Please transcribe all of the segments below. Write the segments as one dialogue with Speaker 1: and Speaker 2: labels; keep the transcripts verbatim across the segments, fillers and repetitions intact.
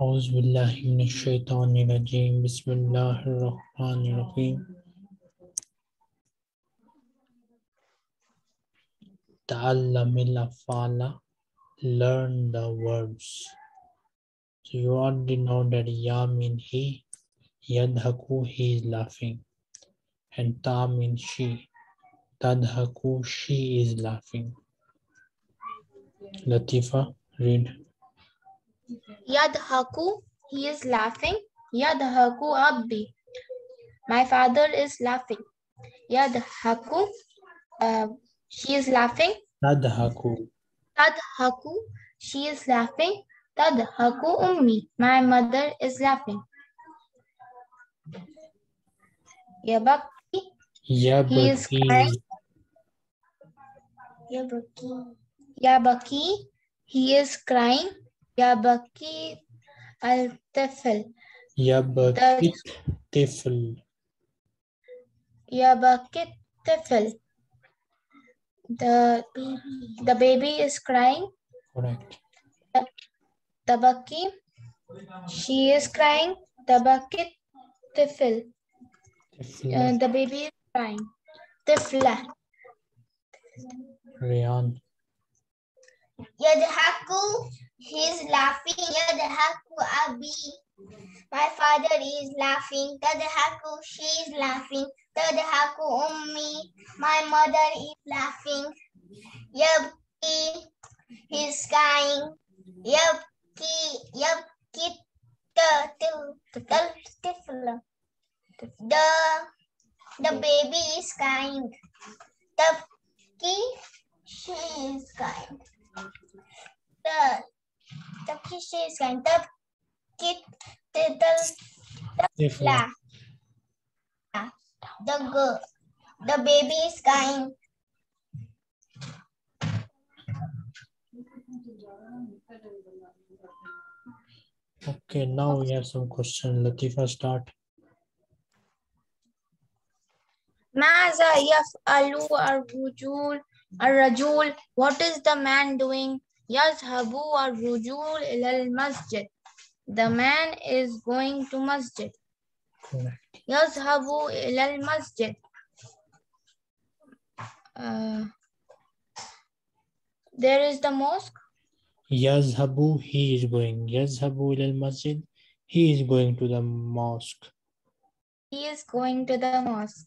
Speaker 1: أعوذ بالله من الشيطان الرجيم بسم الله الرحمن الرحيم تعلم الأفعال learn the words. So you already know that Ya means he, Yadhaku he is laughing, and Ta means she, Tadhaku she is laughing. Latifa, read.
Speaker 2: Yadhaku, he is laughing. Yadhaku Abbi, my father is laughing. Yadhaku, uh, she is laughing.
Speaker 1: Tadhaku.
Speaker 2: Tadhaku, she is laughing. Tadhaku Ummi, my mother is laughing. Yabaki, he is crying. Yabaki, Yabaki, he is crying. Yabaki al-Tifl.
Speaker 1: Yabakit tifl.
Speaker 2: Yabakit Tifl. The, the baby is crying.
Speaker 1: Correct.
Speaker 2: Tabaki, she is crying. Tabakit Tifl. Uh, the baby is crying. Tifla.
Speaker 1: Riyan.
Speaker 2: Yadhaku, he is laughing. Yadhaku Abi, my father is laughing. Tadhaku, she is laughing. Tadhaku Ummi, my mother is laughing. Yabki, he is crying. Yabki, yabki, tifla. The, the baby is crying. Tabki, she is crying. The, tabki, she is crying. Tabki, tifla. The girl, the baby is crying.
Speaker 1: Okay, now we have some questions. Latifa, start.
Speaker 2: ماذا يفعل الرجل الرجل What is the man doing? يذهب الرجل إلى المسجد. The man is going to masjid.
Speaker 1: Correct.
Speaker 2: يذهب إلى المسجد. Uh, there is the mosque.
Speaker 1: Yazhabu, he is going. Yazhabu ilal masjid, he is going to the mosque.
Speaker 2: He is going to the mosque.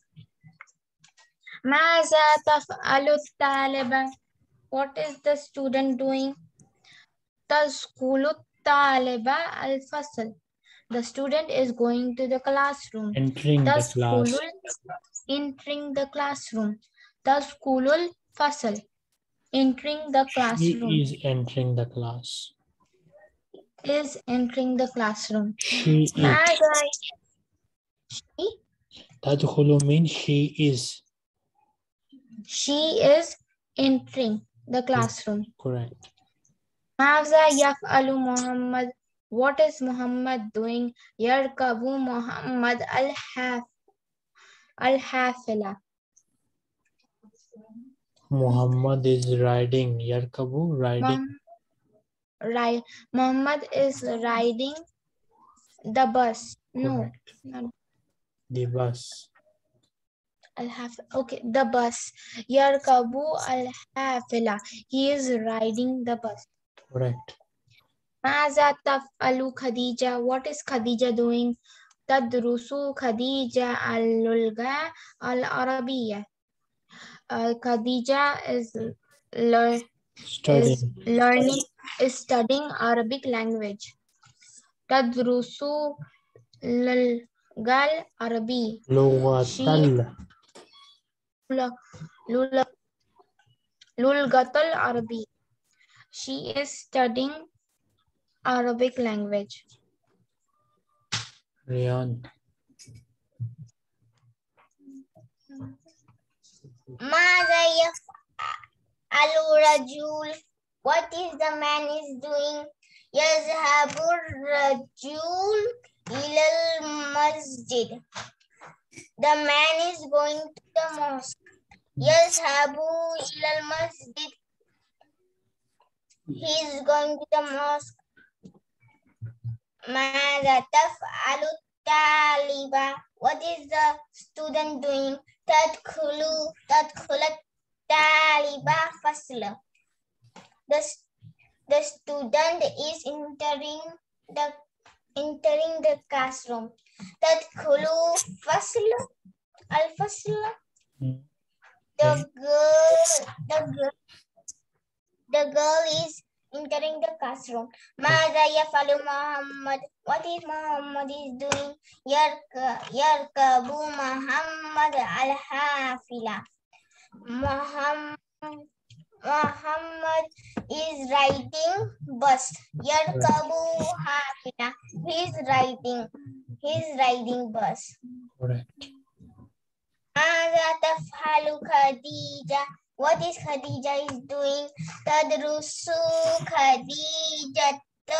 Speaker 2: ماذا تفعل الطالب? What is the student doing? تدخل الطالب الفصل. The student is going to the classroom.
Speaker 1: Entering the class.
Speaker 2: Entering the classroom. تدخل الفصل. Entering the classroom.
Speaker 1: She is entering the class.
Speaker 2: Is entering the classroom.
Speaker 1: She is.
Speaker 2: She?
Speaker 1: Tadkhulu means she is.
Speaker 2: She is entering the classroom.
Speaker 1: Correct.
Speaker 2: ماذا يفعل محمد? What is Muhammad doing? يركب محمد الحاف الحافلة.
Speaker 1: Muhammad is riding. Yarkabu, riding.
Speaker 2: Right. Muhammad is riding the bus.
Speaker 1: Correct.
Speaker 2: No. Not
Speaker 1: the bus.
Speaker 2: Al-Haf okay, the bus. Yarkabu al-Hafila. He is riding the bus.
Speaker 1: Correct.
Speaker 2: Maza taf'alu Khadija. What is Khadija doing? Tadrusu Khadija al-Lulga al-Arabiya. Uh, Khadija is, lear
Speaker 1: Studying.
Speaker 2: is learning, is studying Arabic language. Tadrusu lulgal Arabi.
Speaker 1: Lughatal.
Speaker 2: Lulgatal Arabi. She is studying Arabic language.
Speaker 1: Riyan.
Speaker 2: Mada yaf'alu rajul. What is the man is doing? Yazhabu rajul ilal masjid. The man is going to the mosque. Yazhabu ilal masjid. He is going to the mosque. ماذا تفعل الطالبة? What is the student doing? تدخل تدخل الطالبة فصل. The, the student is entering the entering the classroom. تدخل فصل الفصل. The girl the girl the girl is entering the classroom. ماذا يفعل محمد? What is Muhammad is doing? يركب يركب محمد الحافلة. Muhammad Muhammad is riding bus. يركب حافلة. He is riding. He is riding bus.
Speaker 1: Correct.
Speaker 2: ماذا تفعل خديجة? What is Khadija is doing? تدرس خديجة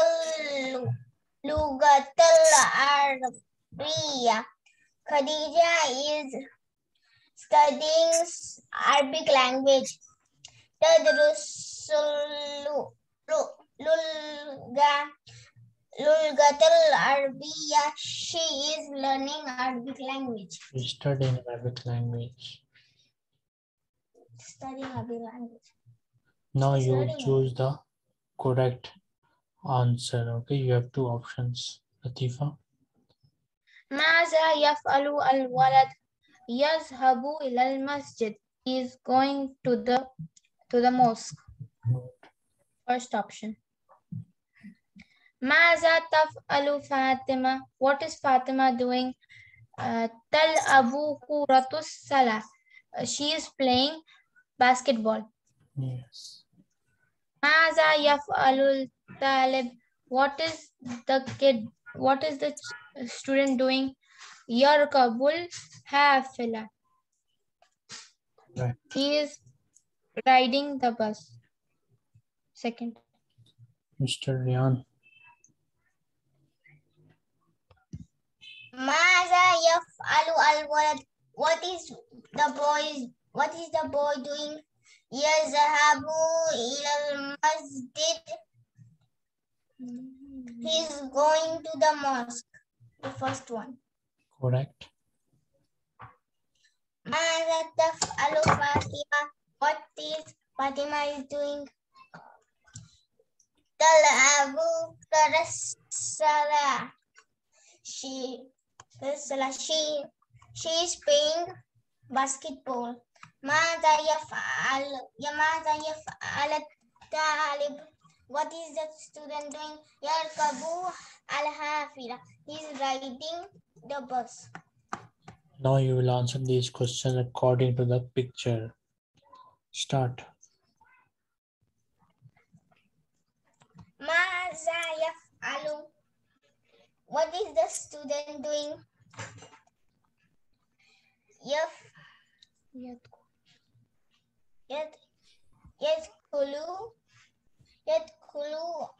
Speaker 2: اللغة العربية. Khadija is studying Arabic language. تدرس اللغة العربية. She is learning Arabic language.
Speaker 1: Studying Arabic language.
Speaker 2: Studying Arabic language.
Speaker 1: Now
Speaker 2: She's
Speaker 1: you
Speaker 2: learning
Speaker 1: choose the correct answer. Okay, you have two options. Latifa.
Speaker 2: ماذا يفعل الولد؟ يذهب إلى المسجد. He is going to the to the mosque. First option. ماذا تفعل فاطمة? What is Fatima doing? Uh, تلعب كرة السلة. Uh, she is playing basketball.
Speaker 1: Yes.
Speaker 2: ماذا يفعل الطالب? What is the kid? What is the student doing? يركب الحافلة.
Speaker 1: Right.
Speaker 2: He is riding the bus. Second.
Speaker 1: Mister Rian.
Speaker 2: ماذا يفعل الولد? What is the boy? What is the boy doing? يذهب إلى المسجد. He is going to the mosque. The first one.
Speaker 1: Correct.
Speaker 2: ماذا تفعل فاطمة? What is Fatima is doing? تلعب كرة السلة. She, she, she is playing basketball. ماذا يفعل ماذا يفعل الطالب? What is the student doing? يركب الحافلة. He is riding the bus.
Speaker 1: Now you will answer these questions according to the picture. Start.
Speaker 2: ماذا يفعل? What is the student doing? يف يد يدخل يدخل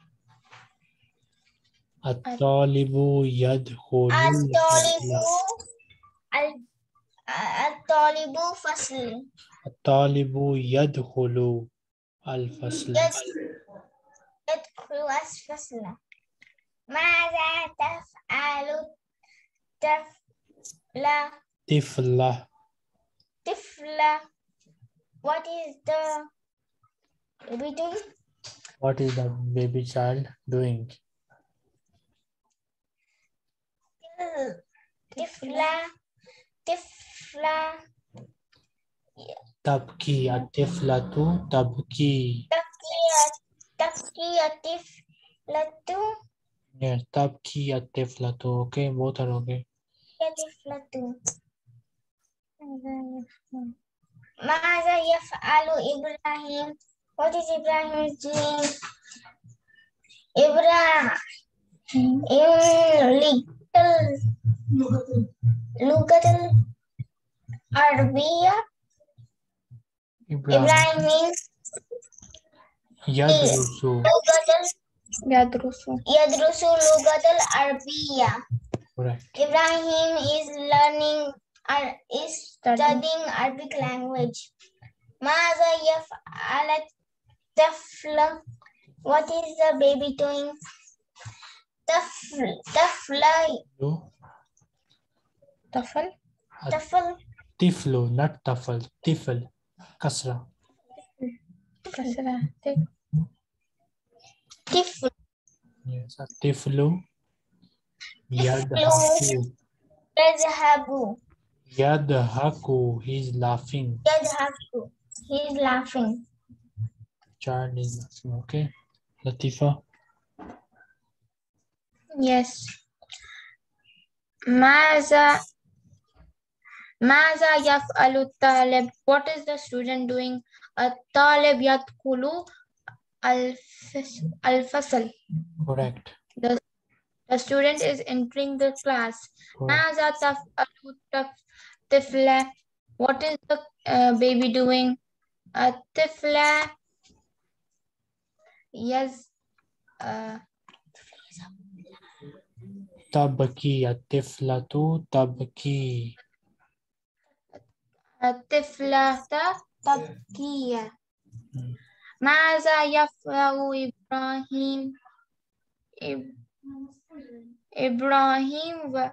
Speaker 1: الطالب يدخل
Speaker 2: الطالب
Speaker 1: الفصل.
Speaker 2: الطالب فصل.
Speaker 1: الطالب يدخل الفصل.
Speaker 2: يدخل الفصل. ماذا تفعل طفلة؟
Speaker 1: طفلة.
Speaker 2: طفلة. What is the baby doing?
Speaker 1: What is the baby child doing?
Speaker 2: طفلة طفلة
Speaker 1: تبكي الطفلة تبكي.
Speaker 2: تبكي تبكي الطفلة.
Speaker 1: Yes, تبكي الطفلة. Okay, both are okay.
Speaker 2: الطفلة. ماذا يفعل إبراهيم? What is Ibrahim doing? إبراهيم لغة العربية. إبراهيم
Speaker 1: يدرس
Speaker 2: يدرس يدرس اللغة العربية.
Speaker 1: Correct.
Speaker 2: Ibrahim is learning or is studying Arabic language. ماذا يفعل الطفل? What is the baby doing? طفل طفل
Speaker 1: No.
Speaker 2: طفل
Speaker 1: A
Speaker 2: طفل
Speaker 1: tiflu, not tafel. Tifl. Kasra.
Speaker 2: كسرة طفل
Speaker 1: Yes. A tiflu.
Speaker 2: طفل
Speaker 1: Yadhaku.
Speaker 2: يذهب
Speaker 1: Yadhaku. He's laughing.
Speaker 2: يذهب he's laughing.
Speaker 1: Child is laughing. Okay. Latifa.
Speaker 2: Yes. ماذا ماذا يفعل الطالب? What is the student doing? الطالب يدخل الفصل الفصل.
Speaker 1: Correct.
Speaker 2: The, the student is entering the class.
Speaker 1: Correct.
Speaker 2: ماذا تفعل الطفل? What is the uh, baby doing? الطفل يز uh,
Speaker 1: تبكي الطفلة تبكي.
Speaker 2: الطفلة تبكي.
Speaker 1: Hmm.
Speaker 2: ماذا يفعل إبراهيم؟ إب- إبراهيم و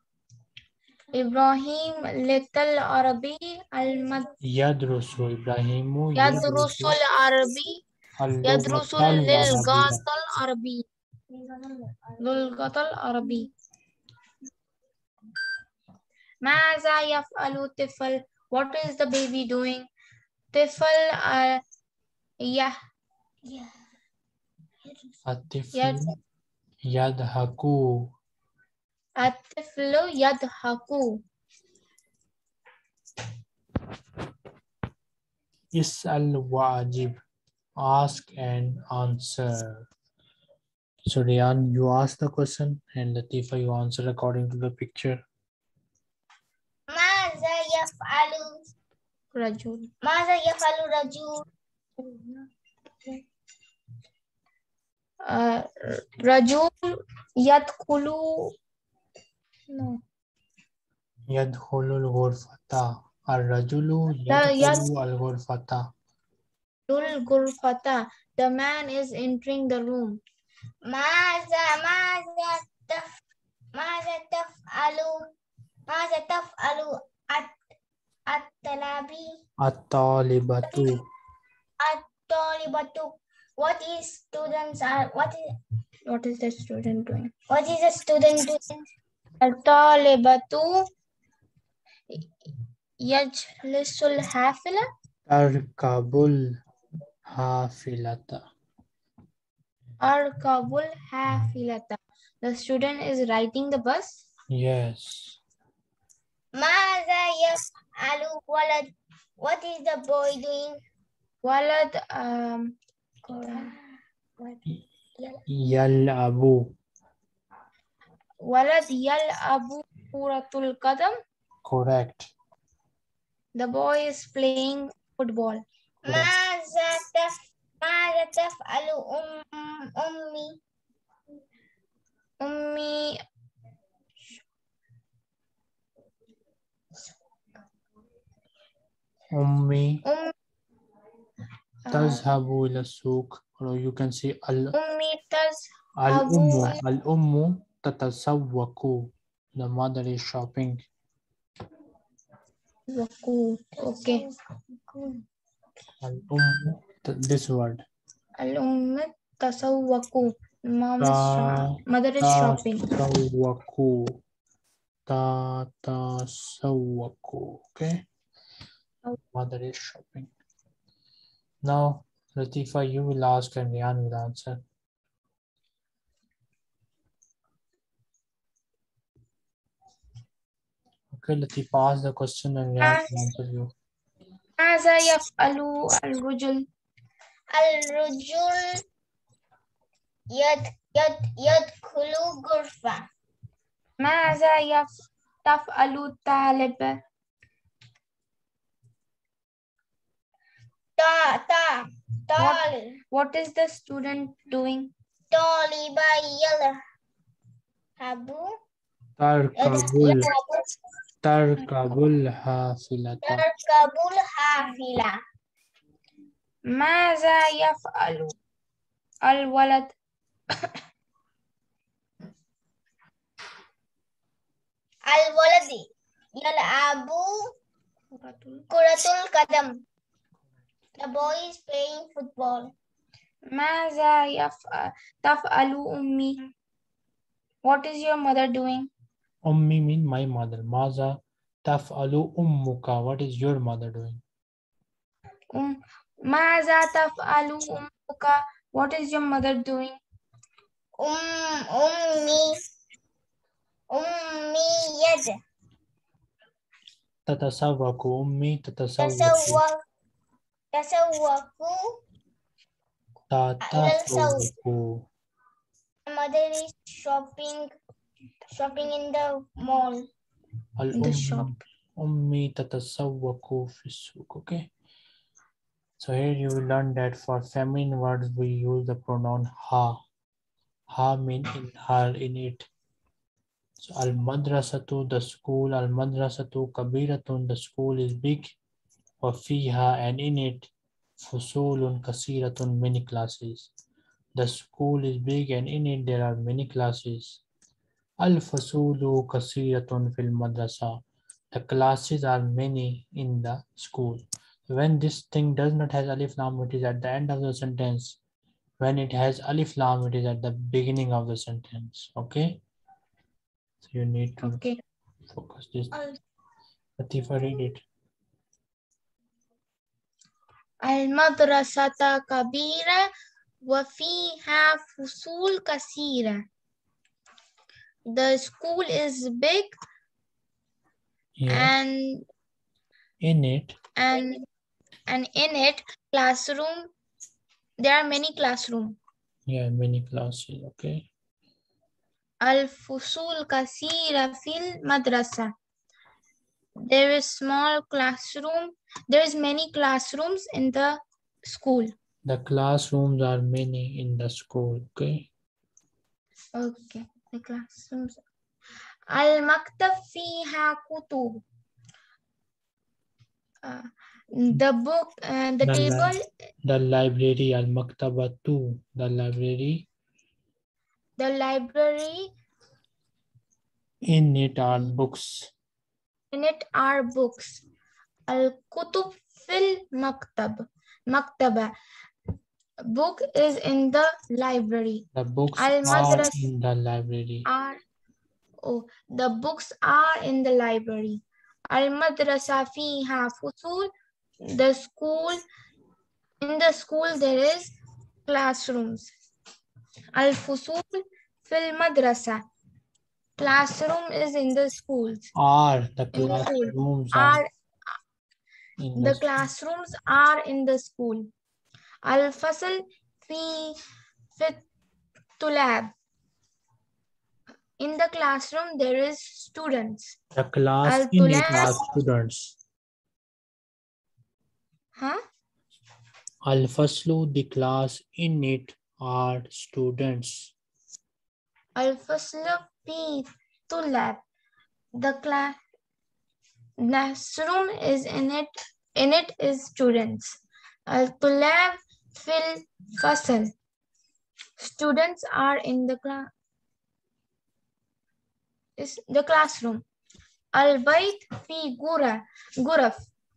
Speaker 2: إبراهيم للعربي المد
Speaker 1: يدرس إبراهيم
Speaker 2: يدرس العربي يدرس
Speaker 1: اللغة
Speaker 2: اللغة
Speaker 1: العربية.
Speaker 2: العربية اللغة العربية. ماذا يفعل الطفل? What is the baby doing? طفل uh, يه
Speaker 1: الطفل يضحك.
Speaker 2: الطفل يضحك.
Speaker 1: اسأل وأجب. Ask and answer. So Rian, you ask the question and Latifa, you answer according to the picture.
Speaker 2: ماذا يفعل رجل؟ ماذا يفعل رجل؟ آه، رجل يدخل no.
Speaker 1: يدخل الغرفة. الرجل
Speaker 2: لا،
Speaker 1: يدخل الغرفة.
Speaker 2: الغرفة. The man is entering the room. ماذا ماذا تف ماذا تفعل ماذا تفعل الت- الطلبي
Speaker 1: الطالبة.
Speaker 2: الطالبة. What is students are what is what is the student doing? What is the student doing? الطالبة يجلس الحافلة.
Speaker 1: تركب الحافلة.
Speaker 2: أركب الحافلة. The student is riding the bus.
Speaker 1: Yes.
Speaker 2: ماذا يفعل ولد? What is the boy doing? ولد um,
Speaker 1: يلعب.
Speaker 2: ولد يلعب كرة القدم.
Speaker 1: Correct.
Speaker 2: The boy is playing football. ماذا تف ماذا تفعل أم أمي؟ أمي
Speaker 1: أمي
Speaker 2: أم
Speaker 1: تذهب إلى السوق. Or you can say ال
Speaker 2: أمي تذهب.
Speaker 1: الأم الأم تتسوق. The mother is shopping.
Speaker 2: Okay.
Speaker 1: الأم this word.
Speaker 2: الأم تسوق. Mom is
Speaker 1: Ta-
Speaker 2: mother is shopping.
Speaker 1: تتسوق. تتسوق. Okay. Mother is shopping. Now, Latifa, you will ask and Rian will answer. Okay, Latifa, ask the question and Rian will answer you.
Speaker 2: ماذا يفعل الرجل؟ الرجل يد يد يدخل غرفة. ماذا يف تفعل الطالب؟ تا تا طالب. What is the student doing? طالب يلعب.
Speaker 1: تركب تركب الحافلة.
Speaker 2: تركب الحافلة. ماذا يفعل الولد؟ Al-waladi yal'abu kuratul qadam. The boy is playing football. Maza yaf- taf'alu ummi. What is your mother doing?
Speaker 1: Ummi mean my mother. Maza taf'alu ummuka. What is your mother doing?
Speaker 2: Um, Maza taf'alu ummuka. What is your mother doing? Um, ummi. Ummi yad.
Speaker 1: Tatasawwaku ummi tatasawwaku.
Speaker 2: Tasawwaq. Tasawwaku.
Speaker 1: Tatasawwaku.
Speaker 2: My mother is shopping, shopping in the mall.
Speaker 1: Al
Speaker 2: The shop.
Speaker 1: ummi tatasawwaku fi suq. Okay. So here you will learn that for feminine words we use the pronoun ha. Ha mean in her, in it. So al madrasatu, the school, al madrasatu kabiratun, the school is big. Wa fiha, and in it, fusulun kasiratun, many classes. The school is big and in it there are many classes. Al fasulu kasiratun fil madrasa. The classes are many in the school. When this thing does not have alif lam, it is at the end of the sentence. When it has alif lam, it is at the beginning of the sentence. Okay? So you need to
Speaker 2: Okay.
Speaker 1: focus this. Latifa, read it.
Speaker 2: Al-madrasata kabira wa fiha fusul kasira. The school is big
Speaker 1: Yeah.
Speaker 2: and
Speaker 1: In it,
Speaker 2: and and in it classroom there are many classrooms.
Speaker 1: yeah, many classes. Okay.
Speaker 2: Al-fusul kasira fil madrasa. There is small classroom. There is many classrooms in the school.
Speaker 1: The classrooms are many in the school. Okay.
Speaker 2: Okay. The classrooms. Al-maktab fiha kutub. Uh, the book, uh, the,
Speaker 1: The, li
Speaker 2: table,
Speaker 1: the library, al maktabatu, the library.
Speaker 2: the library,
Speaker 1: In it are books.
Speaker 2: in it are books. Al-kutub fil maktab. Maktaba. Book is in the library.
Speaker 1: The books
Speaker 2: Al
Speaker 1: are
Speaker 2: madras
Speaker 1: in the library.
Speaker 2: are oh the books are in the library. Al madrasa fiha fusul. The school, in the school there is classrooms. Al fusul fil madrasa. Classroom is in the schools.
Speaker 1: Are the
Speaker 2: In the school.
Speaker 1: classrooms are
Speaker 2: Are
Speaker 1: in
Speaker 2: the
Speaker 1: the
Speaker 2: classrooms are in the school. Al fasl fi fit tulab. In the classroom there is students.
Speaker 1: The class
Speaker 2: Al
Speaker 1: in it
Speaker 2: tulab.
Speaker 1: are students.
Speaker 2: Huh?
Speaker 1: Al faslu, the class in it are students.
Speaker 2: Al fasl fi tulab. The class classroom is in it. In it is students. Al tulab fil fasl. Students are in the class. Is the classroom. Al bayt fi gura guraf.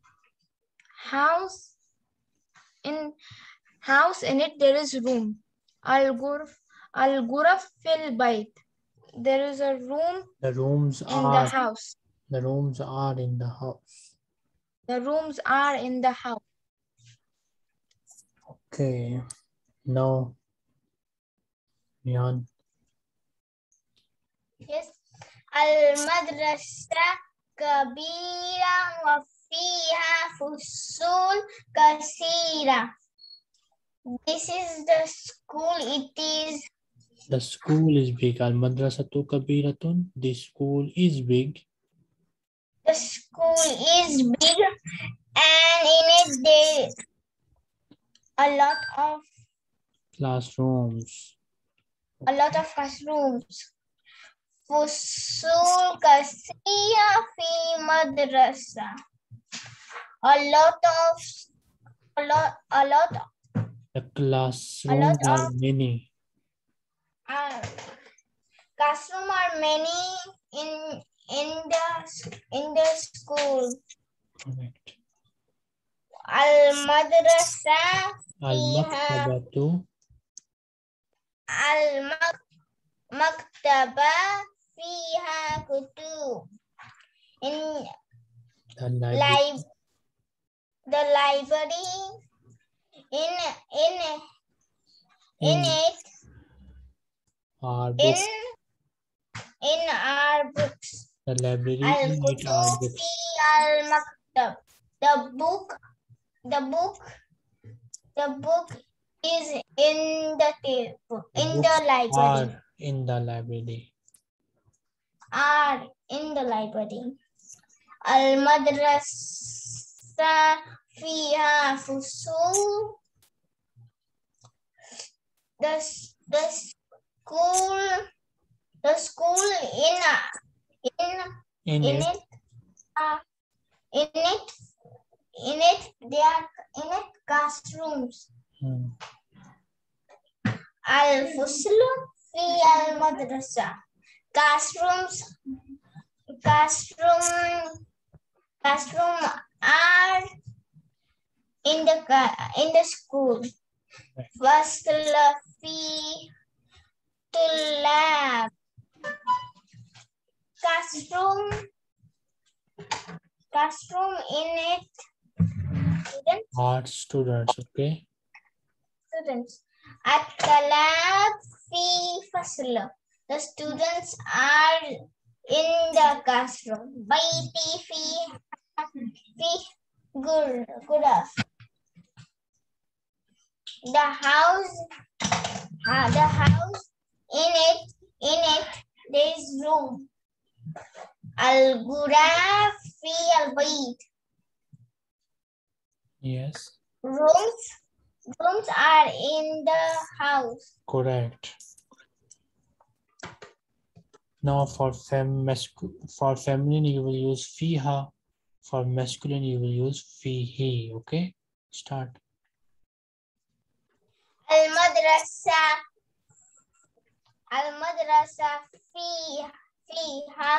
Speaker 2: House in house in it there is room. Al gurf al guraf fil bayt. There is a room
Speaker 1: The rooms
Speaker 2: in
Speaker 1: are
Speaker 2: the house.
Speaker 1: the rooms are in the house.
Speaker 2: The rooms are in the house.
Speaker 1: Okay. Now, Yan.
Speaker 2: Yes. Al madrasa kabira wa fiha fusul kasira. This is the school. It is.
Speaker 1: The school is big. Al madrasatu kabiratun. The school is big.
Speaker 2: The school is big, and in it there a lot of
Speaker 1: classrooms.
Speaker 2: A lot of classrooms. Fusul kasira fi madrasa. A lot of a lot a lot
Speaker 1: The classrooms
Speaker 2: a lot
Speaker 1: are
Speaker 2: of
Speaker 1: many.
Speaker 2: uh, classroom are many in in the in the school.
Speaker 1: Correct.
Speaker 2: Al-madrasa fiha
Speaker 1: Al-maktabatu.
Speaker 2: al-maktaba fiha kutub. In
Speaker 1: The library.
Speaker 2: Lib the library in in in,
Speaker 1: In
Speaker 2: it
Speaker 1: our
Speaker 2: in
Speaker 1: books.
Speaker 2: in our books.
Speaker 1: The library in it
Speaker 2: Al-kutub
Speaker 1: are
Speaker 2: fi
Speaker 1: books.
Speaker 2: al-maktab. The book the book the book is in the table
Speaker 1: The
Speaker 2: in
Speaker 1: books
Speaker 2: the library.
Speaker 1: are in the library.
Speaker 2: Are in the library. Al-madrasa fiha fusul. The, the school the school in in
Speaker 1: In,
Speaker 2: in
Speaker 1: it,
Speaker 2: it uh, in it in it there are in it classrooms.
Speaker 1: hmm,
Speaker 2: Al-fuslu fi al-madrasa. Classrooms classroom classroom are in the ca- in the school. Fasl fi tulab. Classroom classroom in it students
Speaker 1: are students. Okay.
Speaker 2: students. At-talab fi fasl. The students are in the classroom. Baiti fi fi gur guraf. The house uh, the house in it in it there is room. Al-guraf fi al-bayt.
Speaker 1: Yes.
Speaker 2: Rooms rooms are in the house.
Speaker 1: Correct. Now for fem for feminine you will use fiha. For masculine you will use fihi. Okay. Start.
Speaker 2: Al-madrasa Al-madrasa fi fiha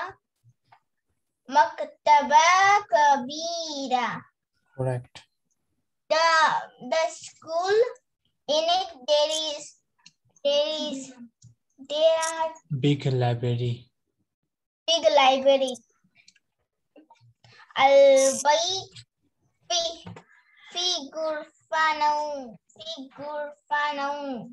Speaker 2: maktaba kabira.
Speaker 1: Correct.
Speaker 2: The the school in it there is there is there are
Speaker 1: Big library.
Speaker 2: big library. Al-bayt fi fi gurfanu fi gurfanu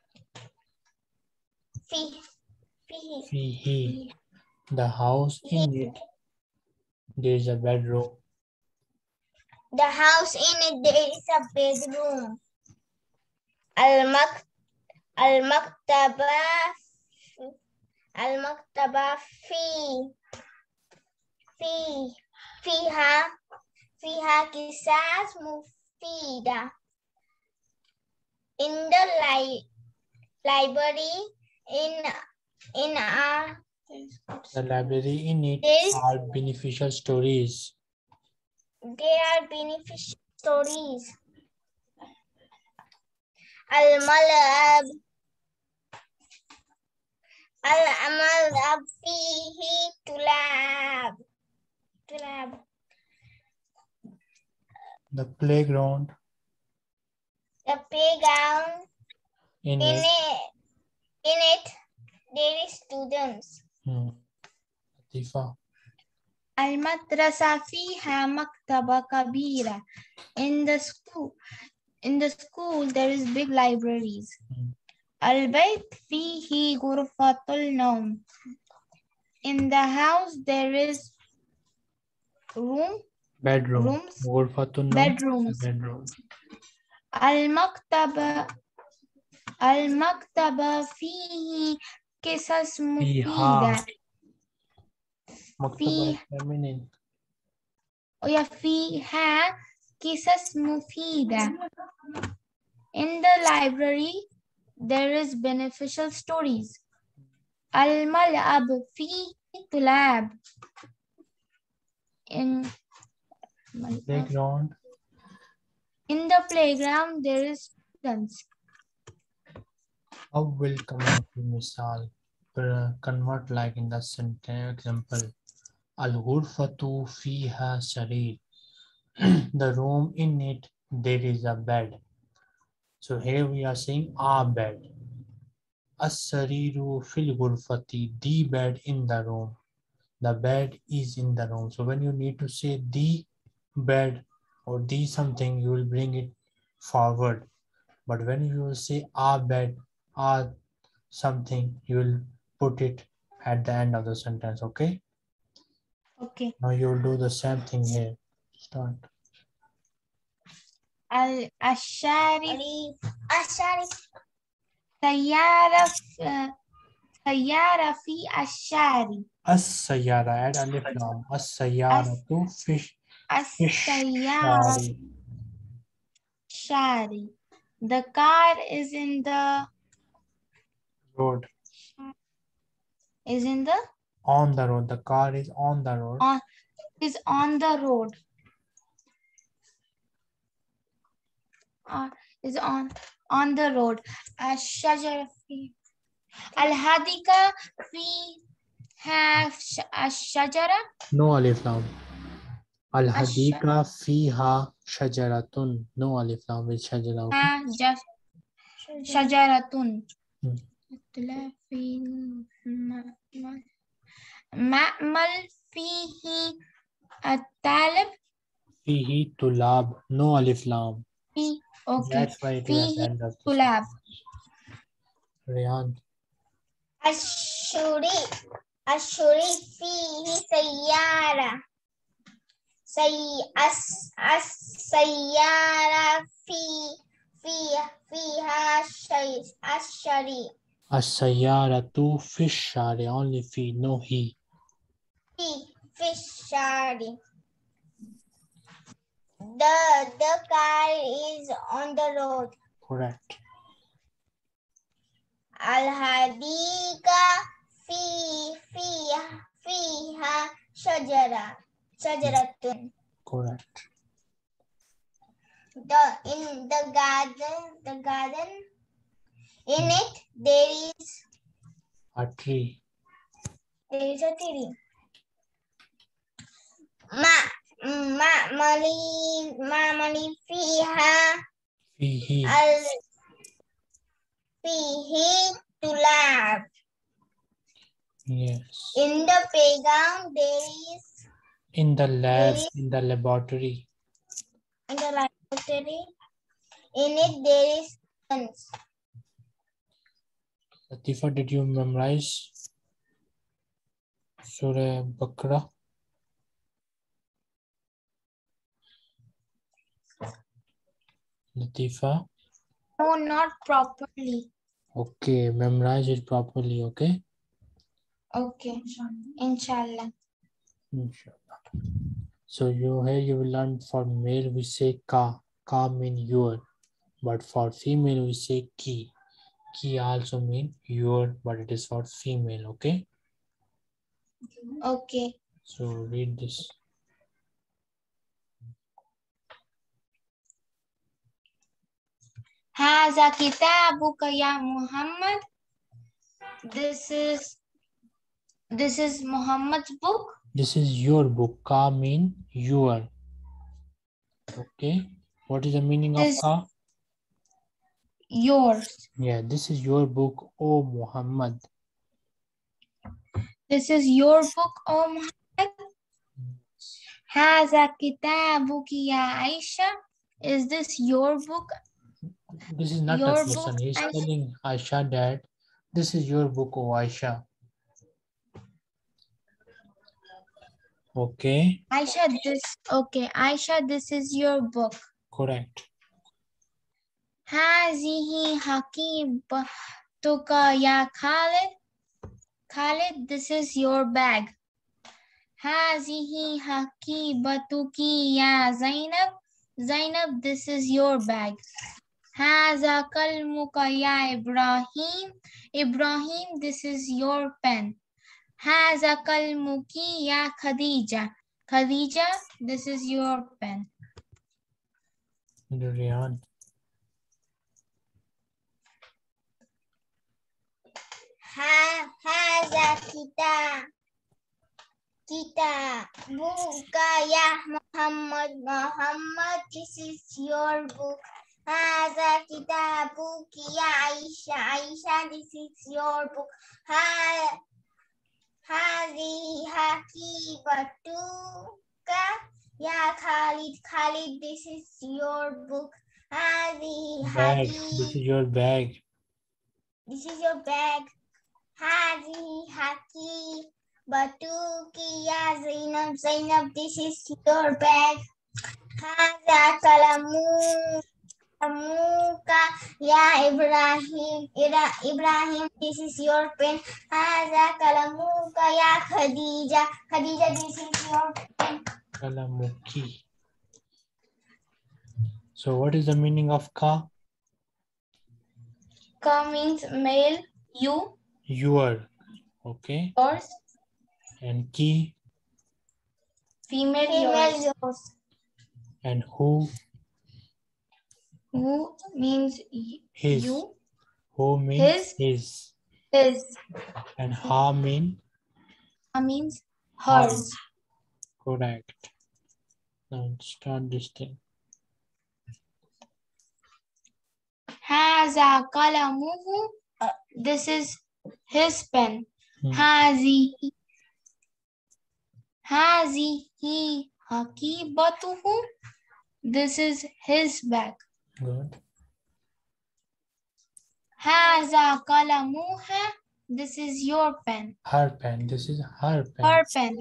Speaker 2: fi fi
Speaker 1: Fihi. The house in it. There is a bedroom.
Speaker 2: The house in it there is a bedroom. Al-mak al-maktaba al-maktaba fi fi fiha fiha qisas mufida. In the li library in in our
Speaker 1: The library in it
Speaker 2: There
Speaker 1: are beneficial stories.
Speaker 2: there are beneficial stories. Al-malab Al-amal fihi tulab. Tulab.
Speaker 1: The playground
Speaker 2: The playground
Speaker 1: in
Speaker 2: in
Speaker 1: it.
Speaker 2: it in it there is students.
Speaker 1: Hmm. Latifa.
Speaker 2: Al-madrasa fiha maktaba kabira. In the school in the school there is big libraries.
Speaker 1: Hmm.
Speaker 2: Al-bayt fihi ghurfatul nawm. In the house there is room
Speaker 1: Bedroom.
Speaker 2: rooms
Speaker 1: Ghurfatun Nawm.
Speaker 2: bedrooms.
Speaker 1: Bedroom.
Speaker 2: Al-maktaba Al-maktaba fihi qisas mufida.
Speaker 1: Fiha. Maktaba is feminine.
Speaker 2: Oh yeah, fiha qisas mufida. In the library there is beneficial stories. Al-mal'ab fihi tulab. In
Speaker 1: Playground.
Speaker 2: in the playground there is students.
Speaker 1: How will convert to misal? Uh, Convert like in the sentence example. Al-ghurfatu fiha sarir. The room, in it there is a bed. So here we are saying a bed. As-sariru fil ghurfati. The bed in the room. The bed is in the room. So when you need to say the bed or the something, you will bring it forward. But when you will say a bed, a something, you will put it at the end of the sentence. Okay?
Speaker 2: Okay.
Speaker 1: Now you will do the same thing here. Start.
Speaker 2: Al Ashari Ashari Sayyara uh, Sayyara fi Ashari.
Speaker 1: As-sayyara, add alif lam. As-sayyara to fish. Fish.
Speaker 2: As-sayyara Shari. The car is in the
Speaker 1: Road.
Speaker 2: is in the
Speaker 1: On the road. The car is on the road.
Speaker 2: on is on the road. Uh, is on on the road. Ash-shajara fi Al-hadika fi have ash-shajara.
Speaker 1: No alif lam. Al-hadika fiha shajaratun. No alif lam with shajara. Okay?
Speaker 2: Shajaratun.
Speaker 1: Hmm.
Speaker 2: Ma'mal fihi at-talib.
Speaker 1: Fihi tulab. No alif lam.
Speaker 2: Okay.
Speaker 1: That's why it is at the
Speaker 2: Fihi
Speaker 1: end of the
Speaker 2: tulab.
Speaker 1: Rihan.
Speaker 2: Ashuri. Ashuri fihi sayyara. Say as as sayyara fi fi fiha shay ashari.
Speaker 1: As-sayyaratu fish shari. Only fi. No he.
Speaker 2: Fi fish shari. The the car is on the road.
Speaker 1: Correct.
Speaker 2: Al-hadika fi fi fiha shajara. Shajaratun.
Speaker 1: Correct.
Speaker 2: The in the garden the garden in it there is
Speaker 1: A tree.
Speaker 2: there is a tree. Ma ma mali ma mali fiha
Speaker 1: Fihi.
Speaker 2: al fihi tulab.
Speaker 1: Yes.
Speaker 2: In the playground there is
Speaker 1: In the lab.
Speaker 2: there is
Speaker 1: In the laboratory.
Speaker 2: in the laboratory. In it there is guns.
Speaker 1: Latifa, did you memorize Surah Baqarah? Latifa?
Speaker 2: No, not properly.
Speaker 1: Okay, memorize it properly, okay?
Speaker 2: Okay, inshallah.
Speaker 1: Inshallah. So you here you will learn for male we say ka. Ka mean your. But for female we say ki. Ki also mean your, but it is for female, okay?
Speaker 2: Okay.
Speaker 1: So read this.
Speaker 2: Haza kitabuka ya Muhammad. This is this is Muhammad's book.
Speaker 1: This is your book. Ka mean your. Okay. What is the meaning
Speaker 2: This
Speaker 1: of ka?
Speaker 2: yours.
Speaker 1: Yeah, this is your book, O Muhammad.
Speaker 2: This is your book, O Muhammad. Haza kitabuki ya Aisha. Is this your book?
Speaker 1: This is not
Speaker 2: Your
Speaker 1: a
Speaker 2: book,
Speaker 1: question. He's
Speaker 2: Aisha?
Speaker 1: telling Aisha that this is your book, O Aisha. Okay.
Speaker 2: Aisha, this okay. Aisha, this is your book.
Speaker 1: Correct.
Speaker 2: Hazihi hakibatuka ya Khalid. Khalid, this is your bag. Hazihi hakibatuki ya Zainab. Zainab, this is your bag. Haza kalmuka ya Ibrahim. Ibrahim, this is your pen. Haza kalmuki ya Khadija. Khadija, this is your pen.
Speaker 1: Rihan.
Speaker 2: Ha, haza kitab. kitabuka ya Muhammad. Muhammad, this is your book. Haza kitabuki ya Aisha. Aisha, this is your book. Ha Hazi hakibatuka ya Khalid. Khalid, this is your book. Hazi
Speaker 1: Bag.
Speaker 2: hadi.
Speaker 1: This is your bag.
Speaker 2: This is your bag. Hazi haki batuki ya Zainab. Zainab, this is your bag. Haza kalamu kalamuka ya Ibrahim. Ira, Ibrahim, this is your pen. Haza kalamuka ya Khadija. Khadija, this is your pen.
Speaker 1: Kalamuki. So what is the meaning of ka?
Speaker 2: Ka means male, you,
Speaker 1: Your. Okay.
Speaker 2: yours.
Speaker 1: And ki?
Speaker 2: Female, female yours. yours.
Speaker 1: And who?
Speaker 2: Who means
Speaker 1: His.
Speaker 2: you.
Speaker 1: Who means
Speaker 2: His.
Speaker 1: his.
Speaker 2: His.
Speaker 1: And ha mean?
Speaker 2: Ha means hers.
Speaker 1: Correct. Now start this thing.
Speaker 2: Haza kalamuhu. Uh, this is his pen.
Speaker 1: Hmm.
Speaker 2: Hazihi. Hazihi hakibatuhu. This is his bag.
Speaker 1: Good.
Speaker 2: Haza kalamuha. This is your pen.
Speaker 1: Her pen. This is her pen.
Speaker 2: Her pen.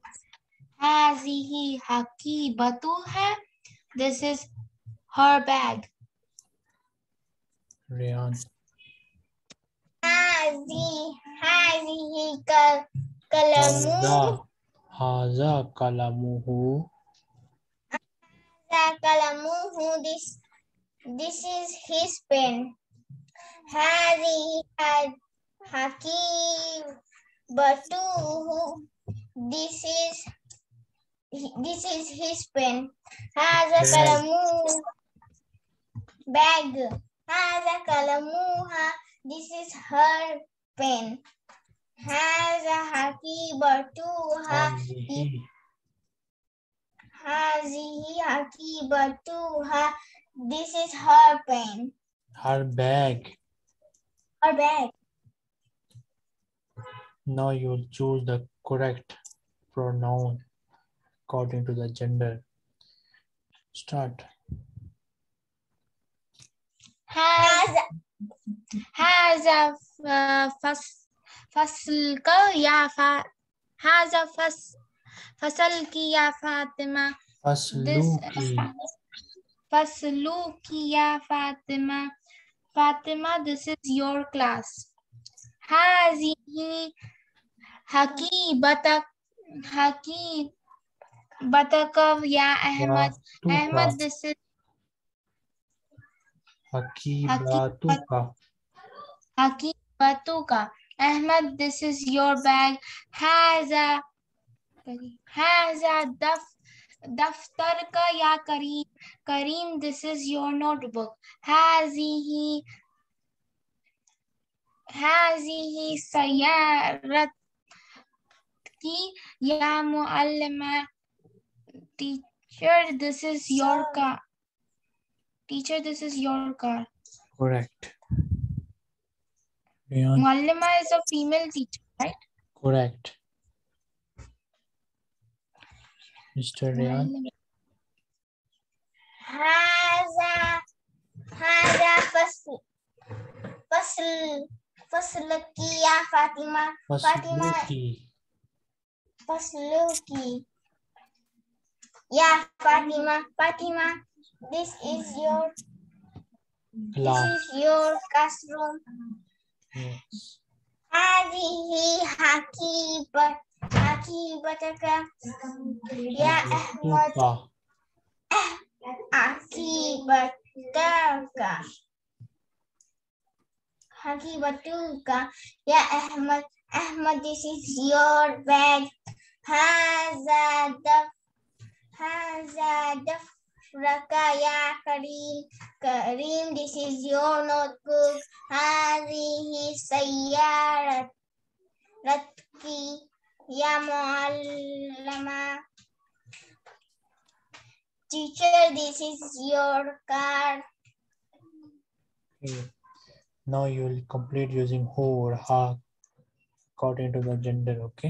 Speaker 2: Hazihi hakibatuha. This is her bag.
Speaker 1: Riyan.
Speaker 2: Hazi, hazihi kal kalamu.
Speaker 1: Haza. Haza kalamuhu.
Speaker 2: Haza kalamuhu. This, this is his pen. Hazi had hakibatuhu. This is this is his pen. Haza kalamu bag. Haza kalamuha. This is her pen. Haza hakibatuha.
Speaker 1: Hazihi.
Speaker 2: Hazihi hakibatuha. This is her pen.
Speaker 1: Her bag.
Speaker 2: Her bag.
Speaker 1: Now you will choose the correct pronoun according to the gender. Start.
Speaker 2: Haza Haza fas faslka ya fa Haza fas fasalki ya Fatima.
Speaker 1: Fasluki.
Speaker 2: Fasluki ya Fatima. Fatima, this is your class. Hazihi haki batak haki batakav ya Ahmad. Ahmad, this is
Speaker 1: Hakibatuka.
Speaker 2: Hakibatuka. Ahmad, this is your bag. Haza Haza daf daftarka ya Kareem. Kareem, this is your notebook. Hazihi Hazihi sayaratki ya muallima. Teacher, this is your car. Teacher, this is your car.
Speaker 1: Correct. Riyan.
Speaker 2: Muallima is a female teacher, right?
Speaker 1: Correct. Mister Riyan.
Speaker 2: Haza Haza fasl fasl faslaki ya Fatima. Fatima,
Speaker 1: Fasluki.
Speaker 2: fasluki ya Fatima. Fatima, this is your
Speaker 1: Class.
Speaker 2: this is your classroom.
Speaker 1: Yes.
Speaker 2: Hazihi hakibat hakibataka ya Ahmad.
Speaker 1: Tuka.
Speaker 2: Akibataka Hakibatuka ya Ahmad. Ahmad, this is your bag. Haza daf Haza dafraka ya Kareem. Kareem, this is your notebook. Hazihi sayyarat ratki Ya Muallama. Teacher, this is your card.
Speaker 1: Okay. Now you will complete using who or ha according to the gender, okay?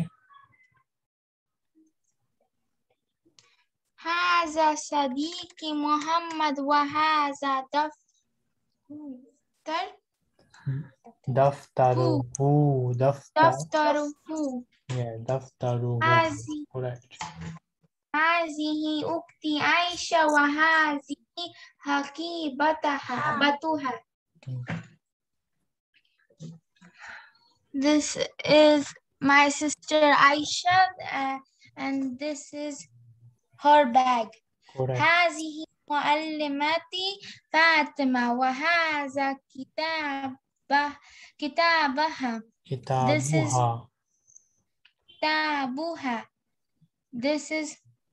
Speaker 2: هذا صديقي محمد وهذا دفتر
Speaker 1: Daftaruhu. Daftar.
Speaker 2: دفتره.
Speaker 1: Yeah, daftaruhu.
Speaker 2: هذه
Speaker 1: Correct.
Speaker 2: هذه أختي عائشة وهذه حقيبتها بتها.
Speaker 1: Okay.
Speaker 2: This is my sister Aisha uh, and this is her bag.
Speaker 1: Correct.
Speaker 2: هذه معلمتي فاطمة وهذا كتابه كتابها. This is
Speaker 1: Kitabuha.
Speaker 2: كتابها. This is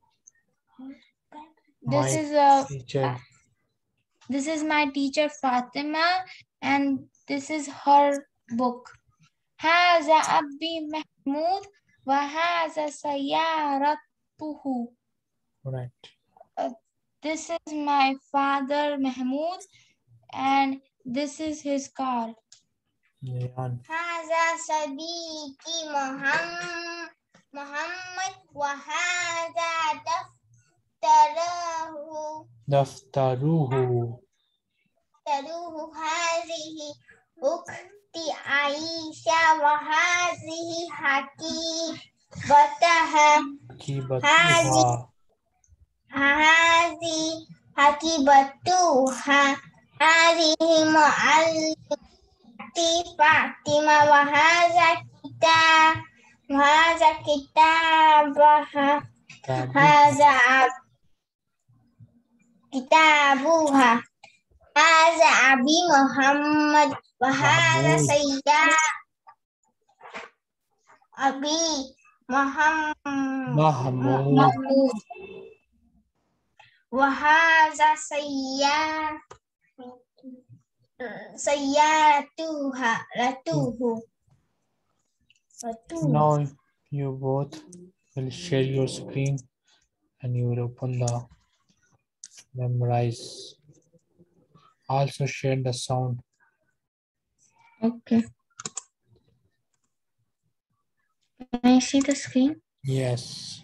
Speaker 1: My
Speaker 2: this is a
Speaker 1: teacher.
Speaker 2: this is my teacher Fatima and this is her book. هذا أبي محمود وهذا سيارته.
Speaker 1: Correct.
Speaker 2: Uh, this is my father Mahmoud and this is his car.
Speaker 1: Yeah.
Speaker 2: هذا صديقي محمد محمد وهذا دفتره
Speaker 1: Daftaruhu.
Speaker 2: دفتره. هذه أختي عائشة وهذه حقيبتها.
Speaker 1: Kibatuha.
Speaker 2: هذه حقيبتها. هذه معلمتي فاطمة وهذا كتاب وهذا كتابها. هذا كتابها. هذا أبي محمد وهذا سيارة أبي محمد
Speaker 1: Mahmud.
Speaker 2: وهذا سيارة سيارتها رتوه.
Speaker 1: Now you both will share your screen and you will open the memorize. Also share the sound.
Speaker 2: Okay. Can I see the screen?
Speaker 1: Yes.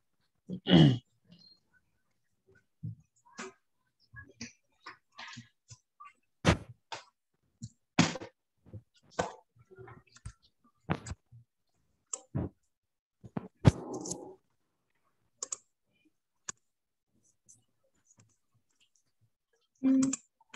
Speaker 2: Mm.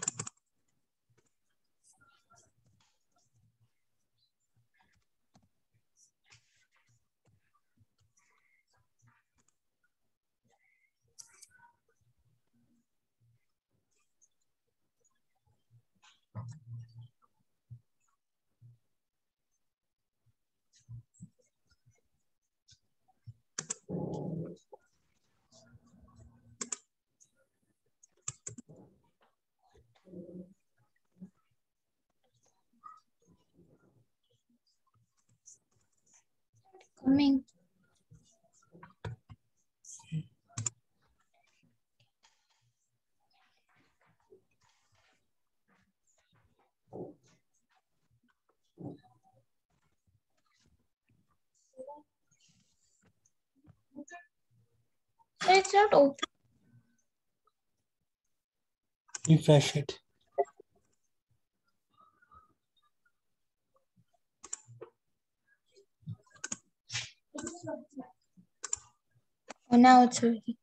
Speaker 2: Coming. It's not open.
Speaker 1: Refresh it.
Speaker 2: Oh, now it's ready.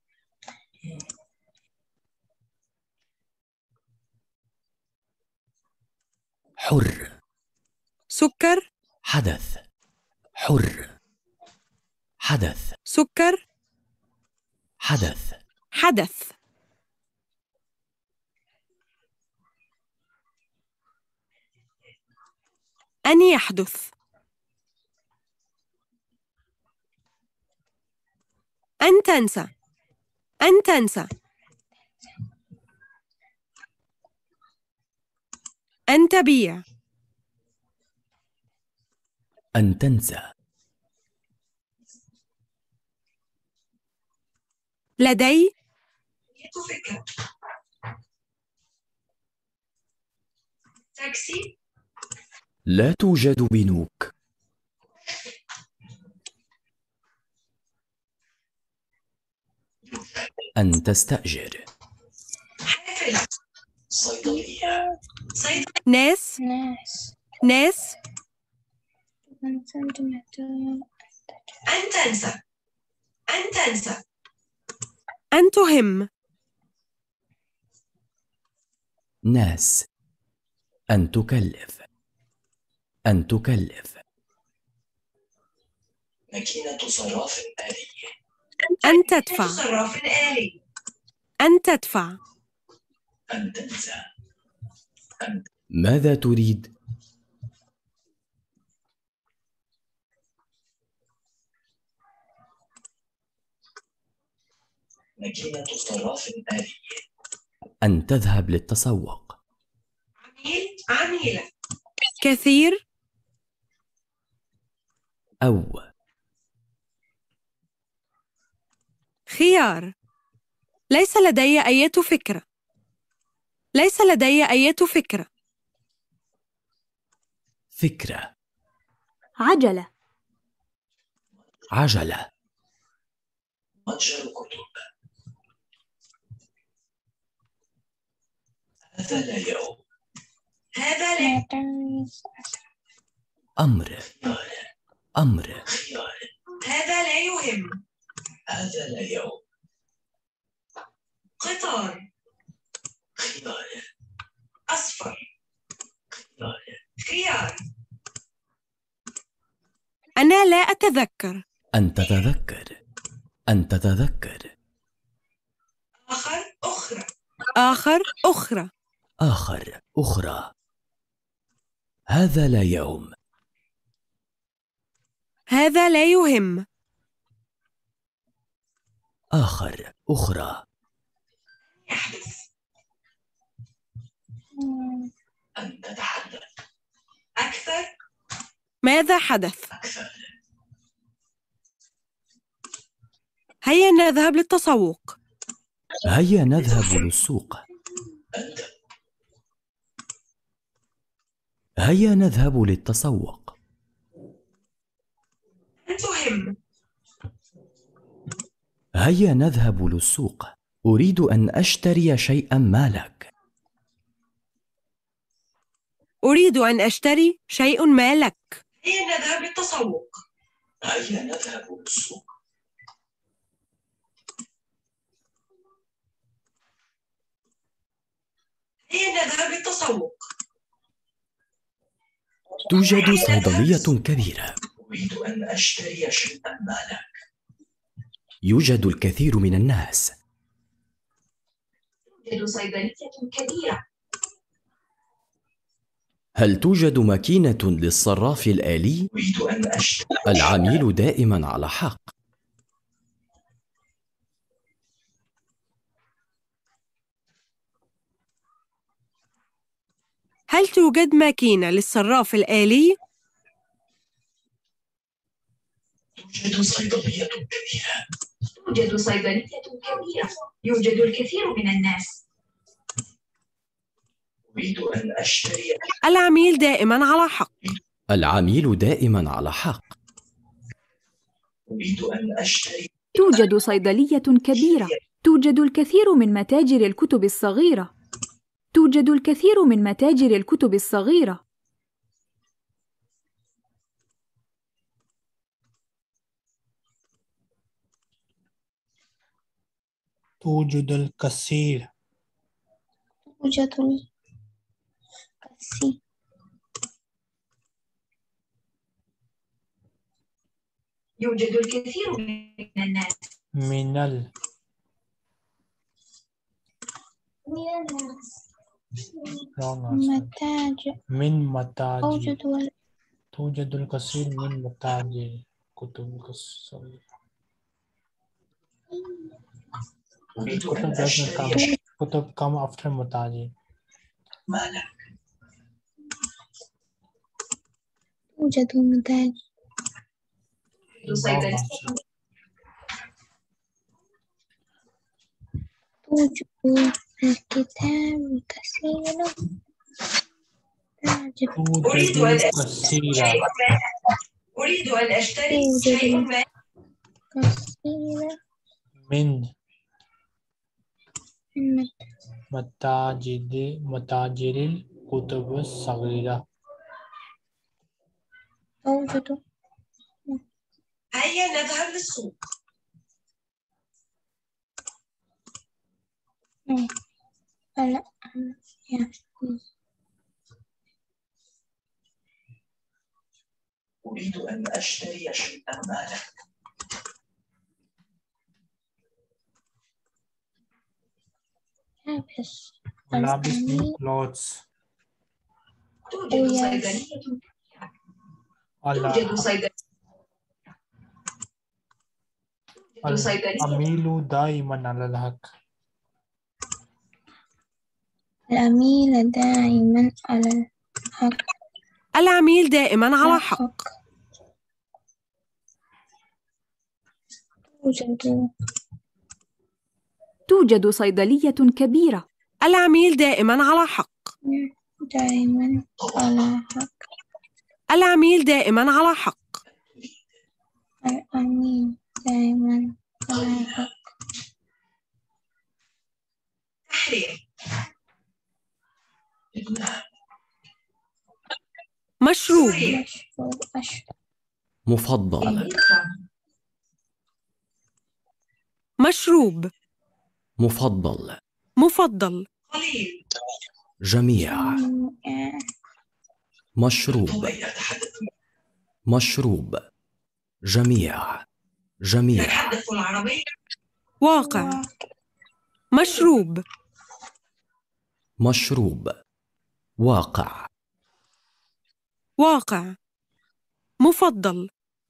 Speaker 3: حر.
Speaker 4: سكر.
Speaker 3: حدث. حر. حدث.
Speaker 4: سكر.
Speaker 3: حدث.
Speaker 4: حدث. أن يحدث. أن تنسى. أن تنسى. أن تبيع.
Speaker 3: أن تنسى.
Speaker 4: لدي
Speaker 5: فكرة. تاكسي.
Speaker 3: لا توجد بنوك. أن تستأجر.
Speaker 5: حافلة. صيدلية. صيدلية.
Speaker 4: ناس
Speaker 2: ناس.
Speaker 4: ناس
Speaker 5: أن تنسى. أن تنسى.
Speaker 4: أن تهم.
Speaker 3: ناس. أن تكلف. أن تكلف.
Speaker 5: ماكينة صراف آلي.
Speaker 4: أن تدفع.
Speaker 5: صراف آلي.
Speaker 4: أن تدفع.
Speaker 5: أن تنسى. أن
Speaker 3: ماذا تريد؟
Speaker 5: ماكينة صراف آلي.
Speaker 3: أن تذهب للتسوق.
Speaker 5: عميل. عميلة.
Speaker 4: كثير.
Speaker 3: أو
Speaker 4: خيار. ليس لدي أي فكرة. ليس لدي أي فكرة.
Speaker 3: فكرة.
Speaker 6: عجلة.
Speaker 3: عجلة.
Speaker 5: متجر كتب. هذا لا يوم. هذا لا.
Speaker 3: أمر. أمر.
Speaker 5: خيار. هذا لا يهم. هذا لا يوم. قطار. خيار. أصفر. خيار. خيار.
Speaker 4: أنا لا أتذكر.
Speaker 3: أن تتذكر. أن تتذكر.
Speaker 5: آخر. أخرى.
Speaker 4: آخر. أخرى.
Speaker 3: آخر. أخرى. هذا لا يوم.
Speaker 4: هذا لا يهم.
Speaker 3: آخر. أخرى.
Speaker 5: يحدث. أن تتحدث. أكثر.
Speaker 4: ماذا حدث؟
Speaker 5: أكثر.
Speaker 4: هيا نذهب للتسوق.
Speaker 3: هيا نذهب للسوق.
Speaker 5: أنت.
Speaker 3: هيا نذهب للتسوق.
Speaker 5: أن تهم.
Speaker 3: هيا نذهب للسوق. أريد أن أشتري شيئا ما لك.
Speaker 4: أريد أن أشتري شيء ما لك.
Speaker 5: هيا نذهب للتسوق. هيا نذهب للسوق. هيا نذهب للتسوق.
Speaker 3: توجد صيدلية كبيرة.
Speaker 5: أريد أن أشتري شيئا ما لك.
Speaker 3: يوجد الكثير من الناس.
Speaker 5: توجد صيدلية كبيرة.
Speaker 3: هل توجد ماكينة للصراف الآلي؟
Speaker 5: أريد أن أشتري.
Speaker 3: العميل دائما على حق.
Speaker 4: هل توجد ماكينة للصراف الآلي؟
Speaker 5: توجد صيدلية كبيرة. توجد صيدلية كبيرة. يوجد الكثير من الناس. أريد أن أشتري.
Speaker 4: العميل دائما على حق.
Speaker 3: العميل دائما على حق.
Speaker 5: أريد أن أشتري.
Speaker 6: توجد صيدلية كبيرة. توجد الكثير من متاجر الكتب الصغيرة. توجد الكثير من متاجر الكتب الصغيرة.
Speaker 1: توجد الكثير.
Speaker 2: توجد الكثير.
Speaker 5: يوجد الكثير من الناس.
Speaker 1: من ال wrong answer.
Speaker 2: متاجر.
Speaker 1: من متاجر.
Speaker 2: توجد ال-
Speaker 1: توجد الكثير من متاجر كتب الصغيرة.
Speaker 5: أريد
Speaker 1: كتب
Speaker 5: أن
Speaker 1: doesn't
Speaker 5: أشتري
Speaker 1: come.
Speaker 5: شيئا
Speaker 1: كتب come after متاجر.
Speaker 5: ما لك.
Speaker 2: توجد متاجر.
Speaker 5: صيدلية.
Speaker 2: توجد الكتاب كثيرا تعجب
Speaker 5: أريد
Speaker 1: توجد
Speaker 5: أن
Speaker 1: كثيرا
Speaker 5: أريد أن أشتري
Speaker 2: توجد
Speaker 5: شيء ما.
Speaker 2: كثيرا
Speaker 1: من
Speaker 2: من
Speaker 1: متاجر متاجر الكتب الصغيرة.
Speaker 2: توجد
Speaker 5: هيا نذهب للسوق.
Speaker 2: لا
Speaker 5: أريد أن أشتري شيئا ما.
Speaker 2: لابس
Speaker 1: ملابس mean clothes.
Speaker 5: توجد
Speaker 2: Oh, yes.
Speaker 5: صيدلية.
Speaker 1: على
Speaker 5: توجد صيدلية. توجد صيدلية.
Speaker 1: الأميل دائما على الحق.
Speaker 2: العميل دائما على الحق.
Speaker 4: العميل دائما على حق.
Speaker 2: توجد
Speaker 6: توجد صيدلية كبيرة.
Speaker 4: العميل دائما على حق.
Speaker 2: دائما على حق.
Speaker 4: العميل دائما على حق.
Speaker 2: العميل دائما على حق.
Speaker 5: تحرير.
Speaker 4: مشروب.
Speaker 2: مشروب أشرب.
Speaker 3: مفضل
Speaker 4: مشروب.
Speaker 3: مفضل
Speaker 4: مفضل.
Speaker 5: قليل.
Speaker 3: جميع مشروب مشروب جميع جميع
Speaker 5: نتحدث العربية.
Speaker 4: واقع. مشروب.
Speaker 3: مشروب واقع
Speaker 4: واقع. مفضل.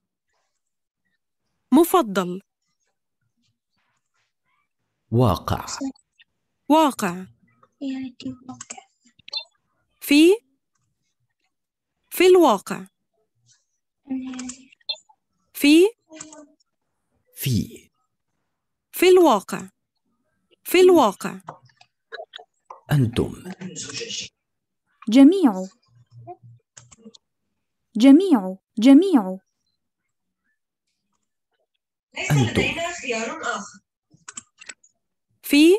Speaker 4: مفضل.
Speaker 3: واقع
Speaker 4: واقع.
Speaker 2: يأتي واقع.
Speaker 4: في في الواقع. في
Speaker 3: في
Speaker 4: في الواقع. في الواقع.
Speaker 3: أنتم
Speaker 6: جميع جميع جميع
Speaker 5: ليس
Speaker 3: أنتم.
Speaker 5: لدينا خيار آخر.
Speaker 4: في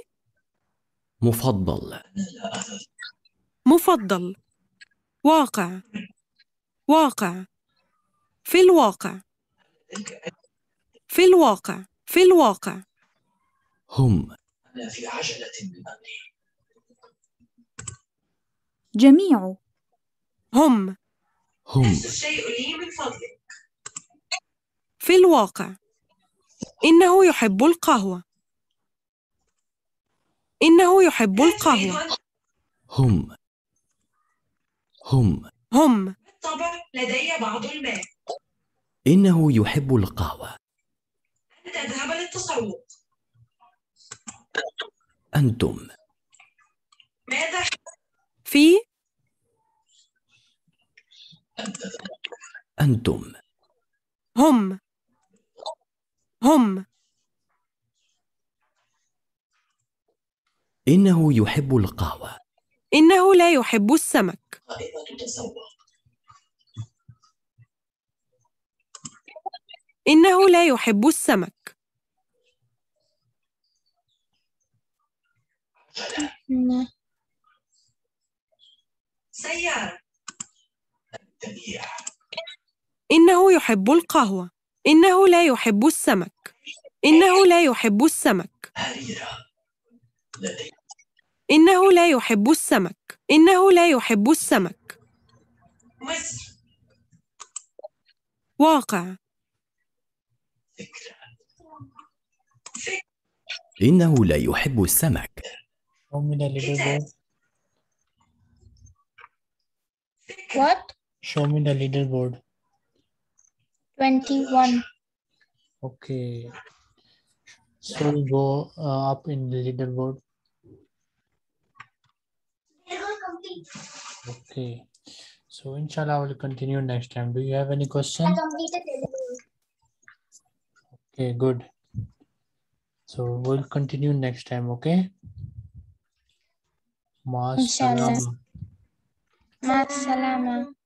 Speaker 3: مفضل
Speaker 4: مفضل. واقع. واقع. في الواقع. في الواقع. في الواقع.
Speaker 3: هم
Speaker 5: أنا في عجلة بالأمر.
Speaker 6: جميع
Speaker 4: هم
Speaker 3: هم
Speaker 5: نفس الشيء لي من فضلك.
Speaker 4: في الواقع. إنه يحب القهوة. إنه يحب
Speaker 5: لا تريد
Speaker 4: القهوة.
Speaker 5: أن.
Speaker 3: هم هم
Speaker 4: هم
Speaker 5: بالطبع لدي بعض المال.
Speaker 3: إنه يحب القهوة.
Speaker 5: أن تذهب للتسوق.
Speaker 3: أنتم
Speaker 5: ماذا؟
Speaker 4: في
Speaker 3: أنتم
Speaker 4: هم هم
Speaker 3: إنه يحب القهوة.
Speaker 4: إنه لا يحب السمك.
Speaker 5: قائمة تسوق.
Speaker 4: إنه لا يحب السمك.
Speaker 2: ن-
Speaker 5: سيارة. تبيع.
Speaker 4: إنه يحب القهوة. إنه لا يحب السمك. إنه لا يحب السمك.
Speaker 5: هريرة. لدي.
Speaker 4: إنه لا يحب السمك. إنه لا يحب السمك.
Speaker 5: مصر.
Speaker 4: واقع.
Speaker 5: فكرة.
Speaker 3: إنه لا يحب السمك.
Speaker 1: Show me the little board.
Speaker 2: What?
Speaker 1: Show me the little board.
Speaker 2: twenty-one.
Speaker 1: Okay. So we go uh, up in the little board. Okay. So inshallah, I will continue next time. Do you have any question? Okay, good. So we'll continue next time, okay? Ma
Speaker 2: Inshallah.
Speaker 1: salam.
Speaker 2: Ma salama.